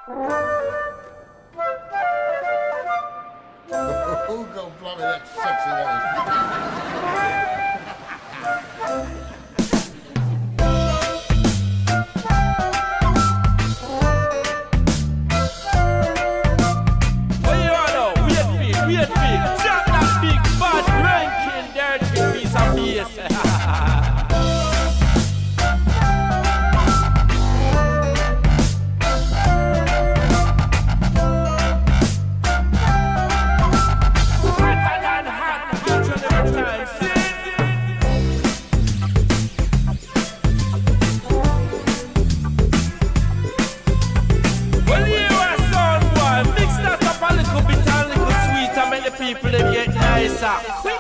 Who gonna blow me that sexy What you want now? Wait big. Drop that big bad ranking dirty piece of bass. People, they get nicer.